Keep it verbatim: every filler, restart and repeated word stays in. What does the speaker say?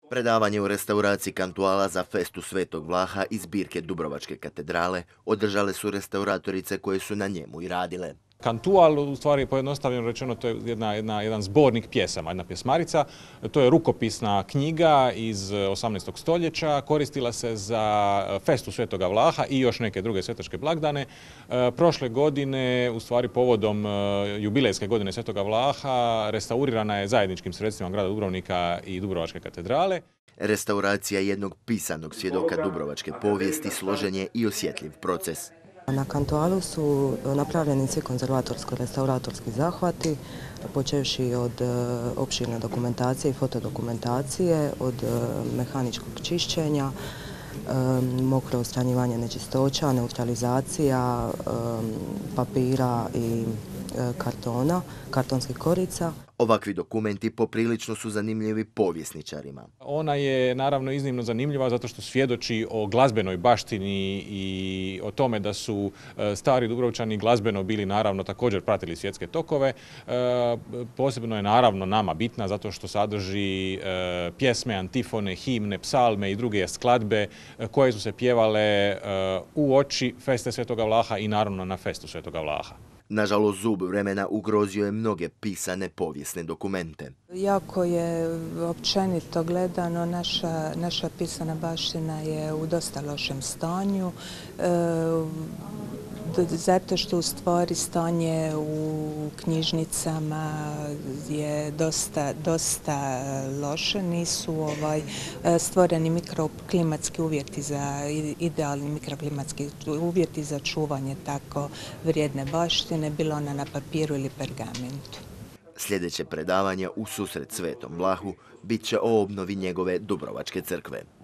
Predavanje u restauraciji kantuala za festu Svetog Vlaha iz zbirke Dubrovačke katedrale održale su restauratorice koje su na njemu i radile. Kantual, u stvari pojednostavljeno rečeno, to je jedna, jedna, jedan zbornik pjesama, jedna pjesmarica. To je rukopisna knjiga iz osamnaestog stoljeća, koristila se za festu Svetoga Vlaha i još neke druge svetačke blagdane. E, prošle godine, u stvari povodom jubilejske godine Svetoga Vlaha, restaurirana je zajedničkim sredstvima grada Dubrovnika i Dubrovačke katedrale. Restauracija jednog pisanog svjedoka dubrovačke povijesti složen je i osjetljiv proces. Na kantualu su napravljeni svi konzervatorsko-restauratorski zahvati, počevši od opširne dokumentacije i fotodokumentacije, od mehaničkog čišćenja, mokro odstranjivanje nečistoća, neutralizacija papira i kartona, kartonskih korica. Ovakvi dokumenti poprilično su zanimljivi povjesničarima. Ona je naravno iznimno zanimljiva zato što svjedoči o glazbenoj baštini i o tome da su stari Dubrovčani glazbeno bili naravno također pratili svjetske tokove. Posebno je naravno nama bitna zato što sadrži pjesme, antifone, himne, psalme i druge skladbe koje su se pjevale u oči feste Svetoga Vlaha i naravno na festu Svetoga Vlaha. Nažalost, zub vremena ugrozio je mnoge pisane povijesne dokumente. Jako je općenito gledano, naša, naša pisana baština je u dosta lošem stanju, e, zato što u stvari stanje u knjižnicama je dosta, dosta loše, nisu ovaj, stvoreni mikroklimatski uvjeti za, idealni mikroklimatski uvjeti za čuvanje tako vrijedne baštine, bilo ona na papiru ili pergamentu. Sljedeće predavanje u susret Svetom Vlahu bit će o obnovi njegove Dubrovačke crkve.